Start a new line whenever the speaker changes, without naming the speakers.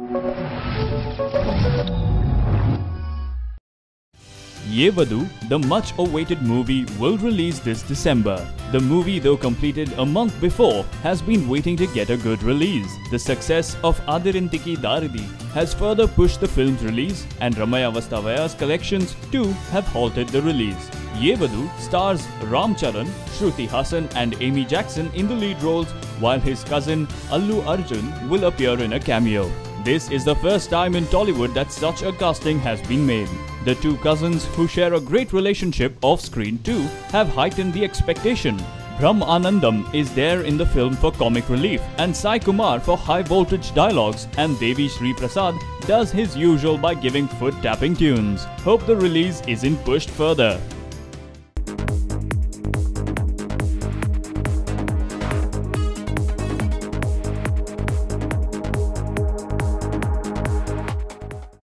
Ye Vadu, the much-awaited movie, will release this December. The movie, though completed a month before, has been waiting to get a good release. The success of Adirinthiki Daridi has further pushed the film's release, and Ramaya Vastavaya's collections too have halted the release. Ye Vadu stars Ram Charan, Shruti Hassan and Amy Jackson in the lead roles, while his cousin Allu Arjun will appear in a cameo. This is the first time in Tollywood that such a casting has been made. The two cousins, who share a great relationship off-screen too, have heightened the expectation. Brahm Anandam is there in the film for comic relief, and Sai Kumar for high-voltage dialogues, and Devi Sri Prasad does his usual by giving foot-tapping tunes. Hope the release isn't pushed further.